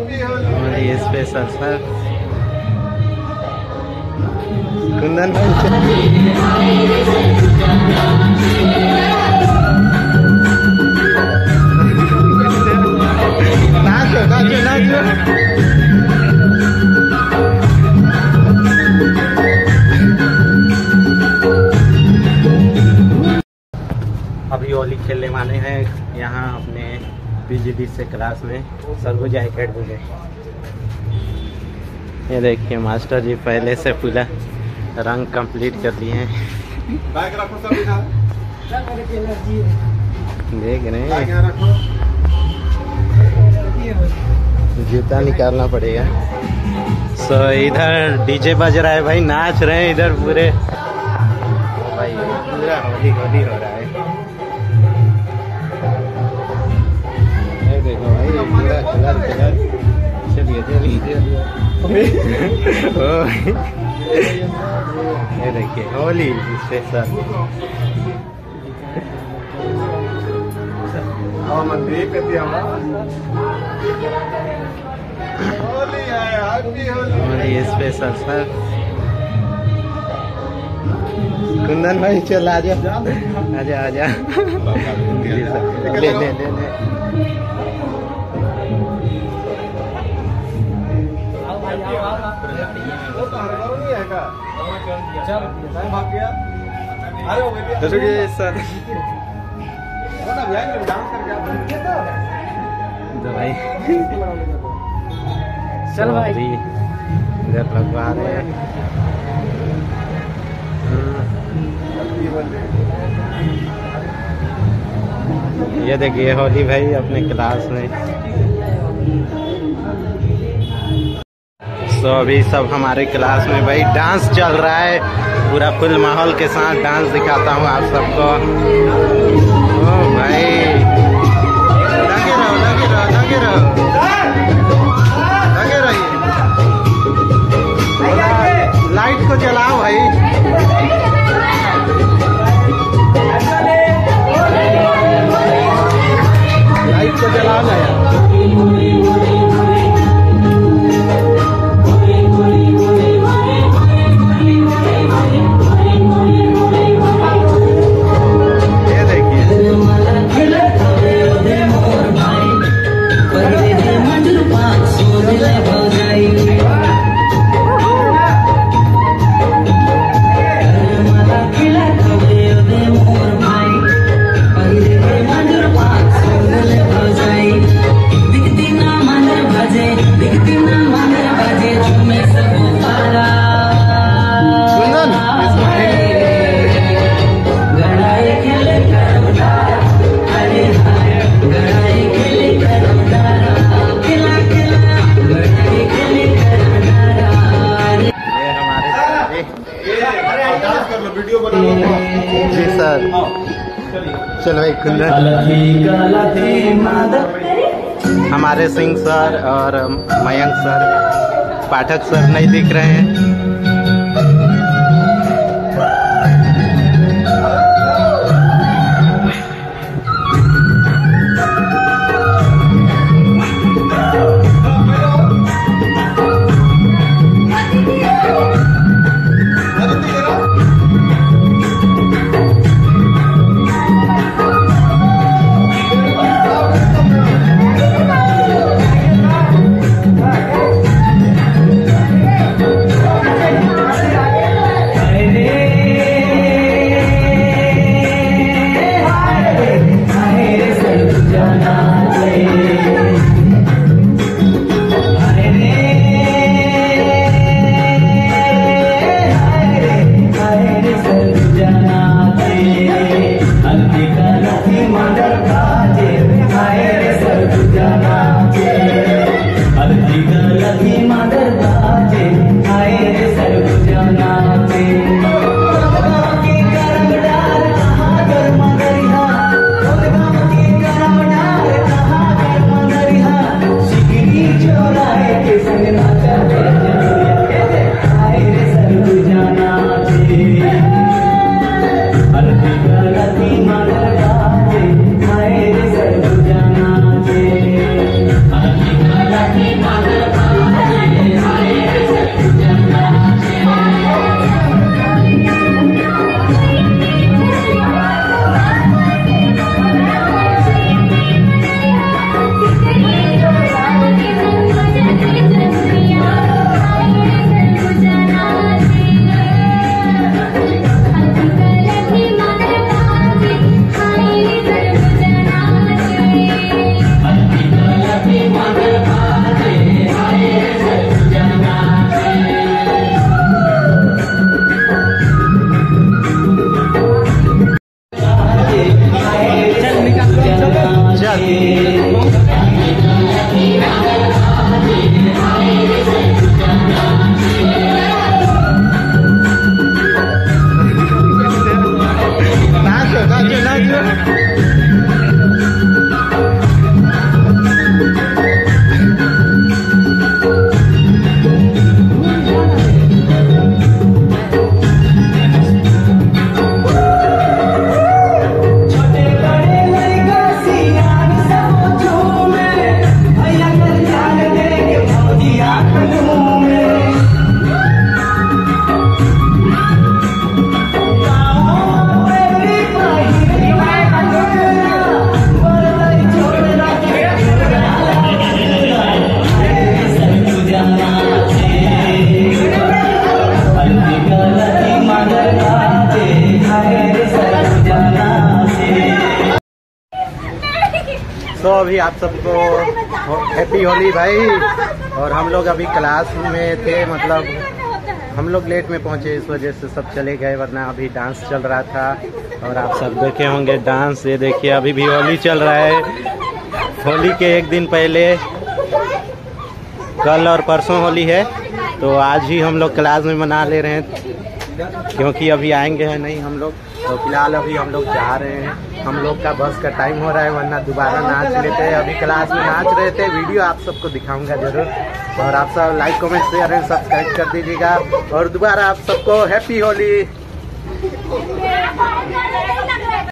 ये special sir Kundan भाई नाचो नाचो नाचो। अभी होली खेलने वाले हैं यहाँ अपने पीजीडी से क्लास में सरगुजा एकेडमी में। ये देखिए मास्टर जी पहले से पूरा रंग कंप्लीट कर लिए हैं। देख रहे हैं जूता निकालना पड़ेगा। सो इधर डीजे बज रहा है भाई, नाच रहे हैं इधर पूरे भाई, पूरा होली होली हो रहा है। देखो भाई पूरा कलर कलर। चलिए चलिए ये देखिए Holi special. Holi special sir Kundan भाई चल आजा आजा आजा। ले ले ले ले। भाई चल भाई इधर लगवा रहे हैं। ये देखिए होली भाई अपने क्लास में। तो अभी सब हमारे क्लास में भाई डांस चल रहा है, पूरा फुल माहौल के साथ डांस दिखाता हूँ आप सबको। ओ भाई लगे रहो लगे रहो लगे रहो लगे रहिए। लाइट को जलाओ भाई। लाइट को जलाओ ना यार। जी सर चलो भाई कुंदन। हमारे सिंह सर और मयंक सर, पाठक सर नहीं दिख रहे हैं। Happy सो अभी आप सबको हैप्पी होली भाई। और हम लोग अभी क्लास में थे, मतलब हम लोग लेट में पहुंचे, इस वजह से सब चले गए, वरना अभी डांस चल रहा था। और आप सब देखे होंगे डांस, ये देखिए अभी भी होली चल रहा है। होली के एक दिन पहले, कल और परसों होली है, तो आज ही हम लोग क्लास में मना ले रहे हैं, क्योंकि अभी आएंगे हैं नहीं हम लोग। तो फिलहाल अभी हम लोग जा रहे हैं, हम लोग का बस का टाइम हो रहा है, वरना दोबारा नाच लेते हैं। अभी क्लास में नाच रहे थे, वीडियो आप सबको दिखाऊंगा जरूर। और आप सब like comment share and subscribe कर दीजिएगा। और दोबारा आप सबको हैप्पी होली।